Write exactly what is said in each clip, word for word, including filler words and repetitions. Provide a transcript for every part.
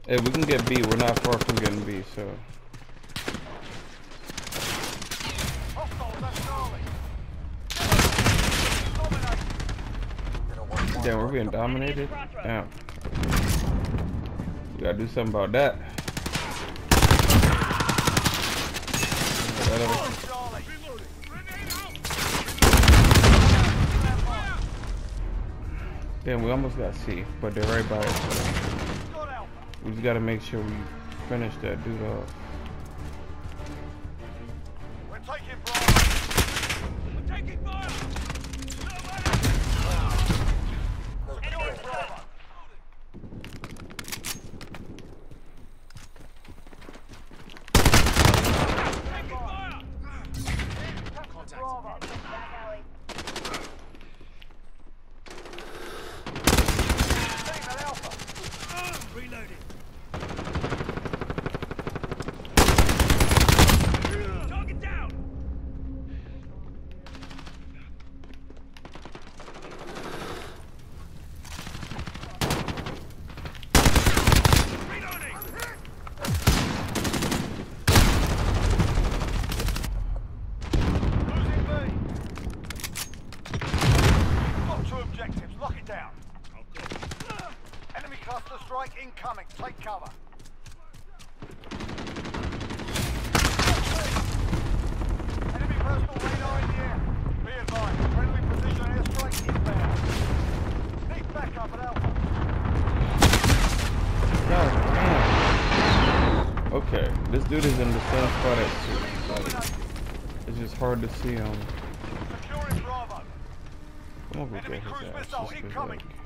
Hey, we can get B. We're not far from getting B, so. Damn, we're being dominated. Damn. We gotta do something about that. Damn, we almost got C, but they're right by us. We just gotta make sure we finish that dude off. We're taking fire. We're taking fire. Securing Bravo. Taking fire. Contact. Bravo. Back alley. Taking that Alpha. Reloading. Incoming. Take cover. Enemy personal radar in the air. Be advised. Friendly precision airstrike inbound. Need backup at Alpha. God damn. Okay, this dude is in the same spot as two. Like, it's just hard to see him. Securing Bravo. I'm gonna go Enemy get his cruise ass missile just 'cause, incoming. like,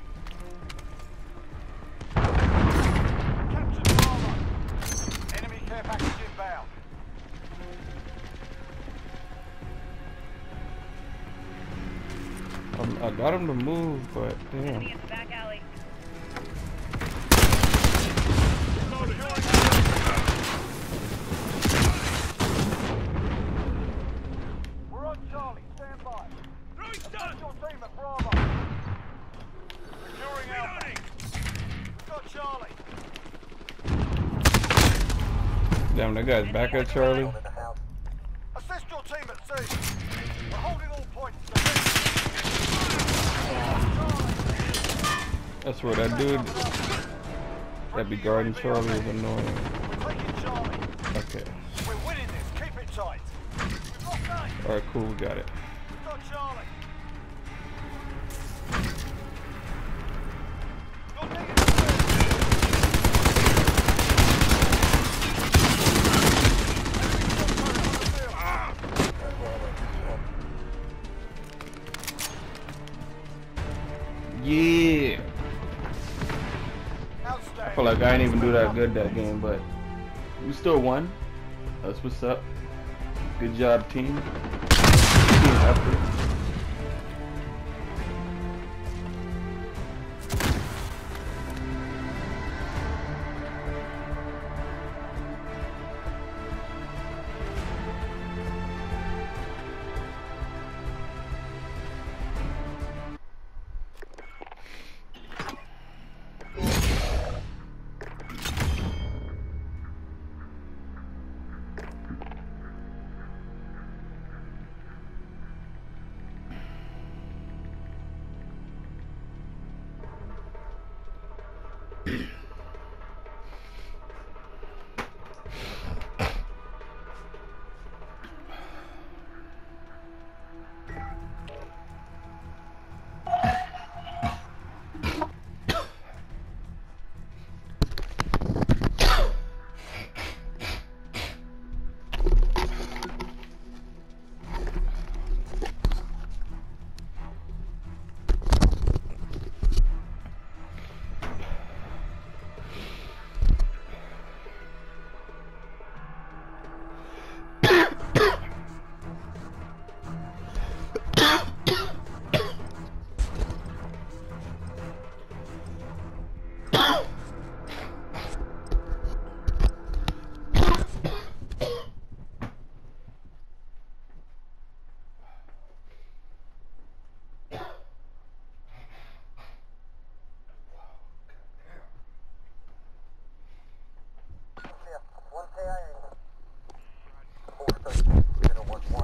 Capture Bravo. Enemy care package inbound. um, I got him to move, but damn. Enemy in the back alley. We're on Charlie. Stand by. Throwing stun. Your team at Bravo. Securing Alpha. We've got Charlie. Damn, that guy's back at Charlie. Assist your team at C. We're holding all points. That's where that dude that be guarding Charlie is annoying. We're taking Charlie. Okay. We're winning this. Keep it tight. We've lost A. Alright, cool, we got it. We've got Charlie. You're taking the Yeah. I feel like I didn't even do that good that game, but we still won. That's what's up. Good job, team. Team effort.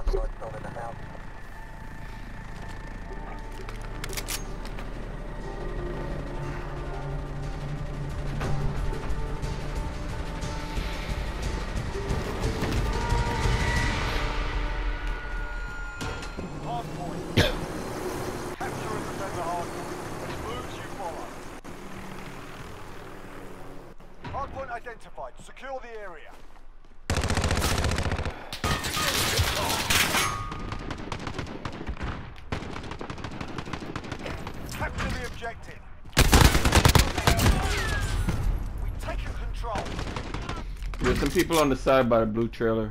Hardpoint identified. Secure the area. Capture the objective. We've taken control. There's some people on the side by the blue trailer.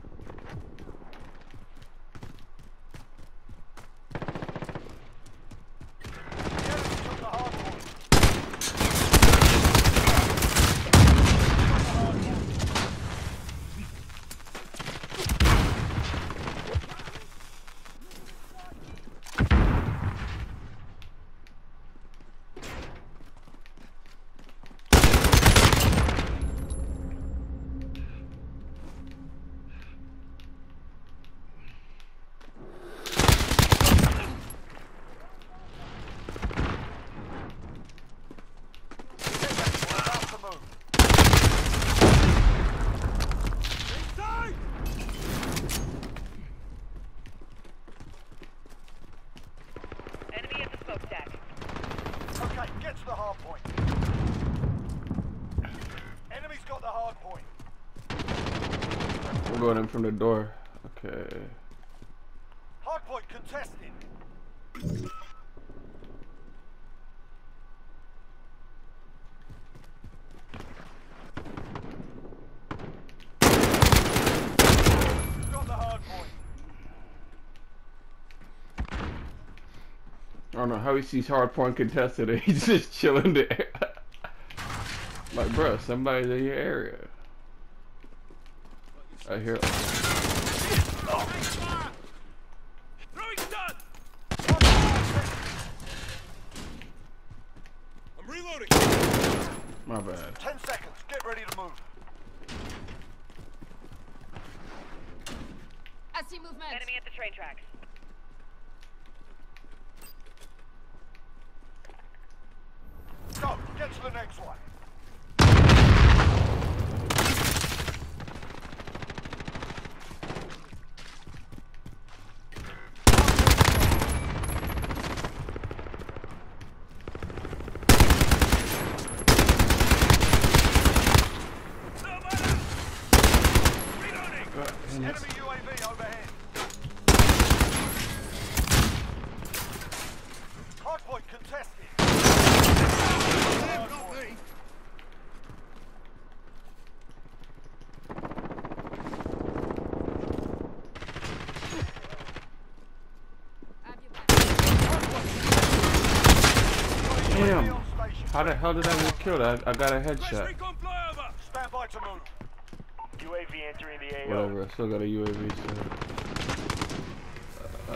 Okay, get to the hard point. Enemy's got the hard point. We're going in from the door. Okay. Hard point contested. Got the hard point. I don't know how he sees hardpoint contested and he's just chilling there. Like, bro, somebody's in your area. I hear. Throwing stun. I'm reloading. My bad. Ten seconds. Get ready to move. I see movement. Enemy at the train tracks. Go. Get to the next one. Enemy U A V overhead. Hardpoint contested. Hardpoint. Damn. How the hell did I get killed? I, I got a headshot. Stand by to move. U A V entering the A O. Whatever, I still got a U A V, so. Uh,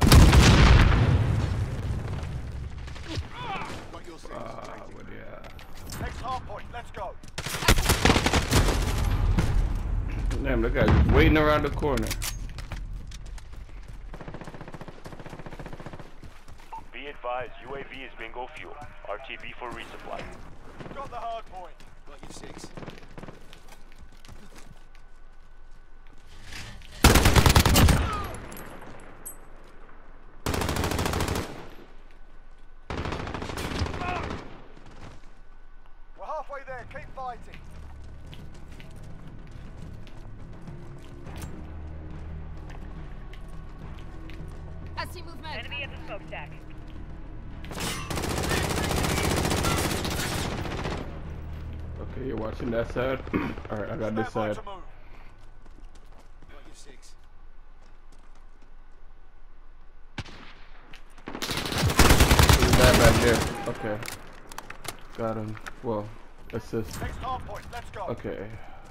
uh, but yeah. Next hardpoint. Let's go. Damn, that guy's just waiting around the corner. Be advised, U A V is bingo fuel. R T B for resupply. Got the hardpoint. Got you six. We're halfway there. Keep fighting. I see movement. Enemy at the smokestack. Okay, you're watching that side? Alright, I got this Stand by side. to move. Got you six. There's that back there. Okay. Got him. Well, assist. Next hardpoint. Let's go. Okay.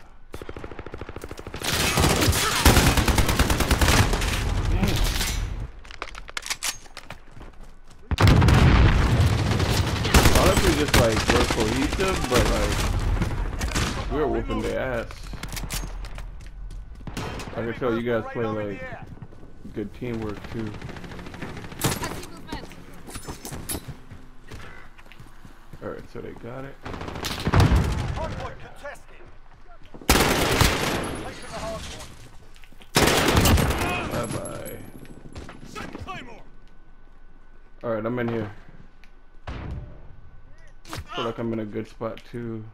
Honestly, just like we're cohesive, but like we're whooping their ass. I can tell you guys play like good teamwork too. I see movement. Alright, so they got it. Hardpoint contested. Taking the hardpoint. Bye bye. Alright, I'm in here. Feel like I'm in a good spot too.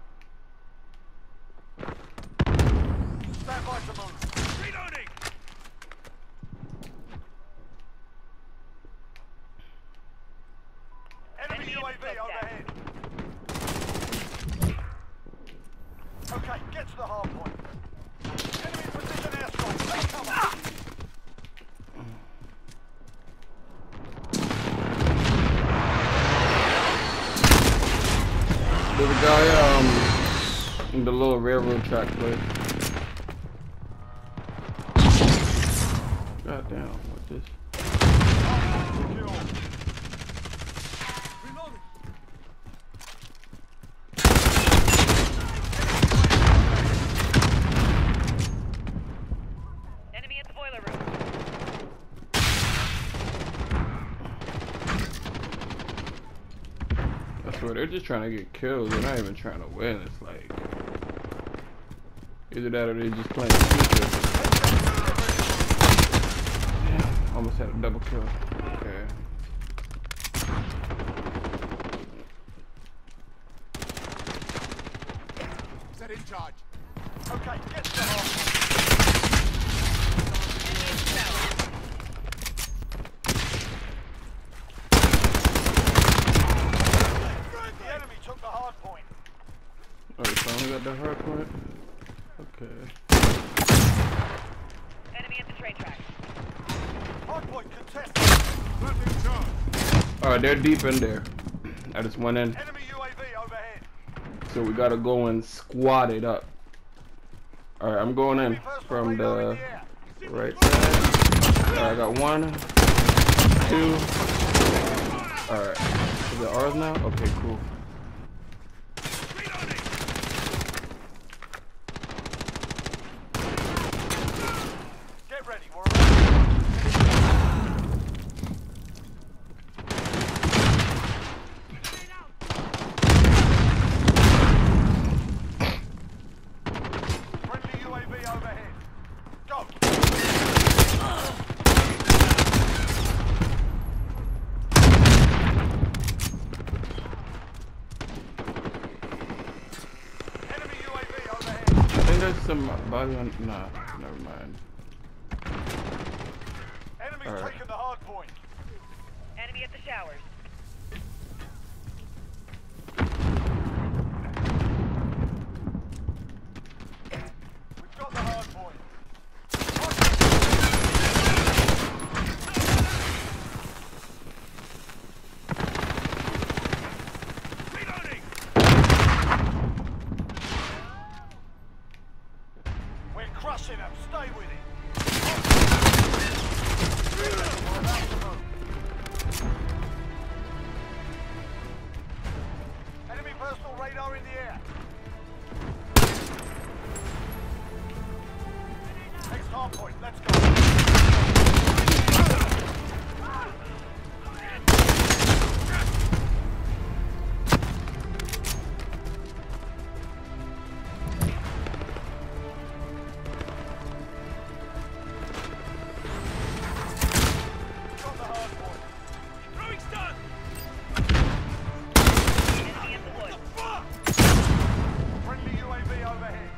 Stand by to move. Reloading. Enemy U A V overhead. Okay, get to the hard point. Enemy position airstrike. Take cover. There's a guy um in the little railroad track place. God damn, what this? Enemy at the boiler room. I swear they're just trying to get kills. They're not even trying to win. It's like either that or they're just playing stupid. Damn, almost had a double kill. Okay. Set in charge. Okay, get to the hard point. The enemy took the hard point. Alright, so I only got the hard point. Okay. Enemy at the train tracks. Hardpoint contested. Alright, they're deep in there. I just went in. Enemy U A V overhead. So we gotta go and squat it up. Alright, I'm going in from the right side. Alright, I got one, two. Alright. Is it ours now? Okay, cool. Get ready, we're friendly U A V overhead. Go! Enemy U A V overhead. I think there's some body on. Nah, never mind. Enemy's All right. taken the hard point. Enemy at the showers. We've got the hard point. We're crushing them. Stay with it. We're about to move. Enemy personal radar in the air. Next hard point. Let's go. Got the hard point. Throwing stun. Enemy at the wood. Friendly U A V overhead.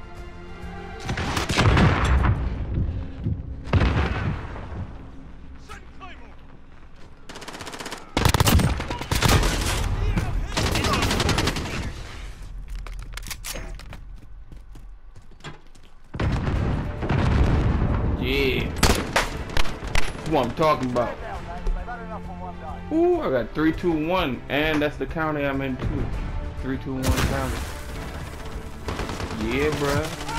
Yeah. That's what I'm talking about. Down, mate. They've had enough for one day. Ooh, I got three, two, one, and that's the county I'm in too. Three, two, one county. Yeah, bruh.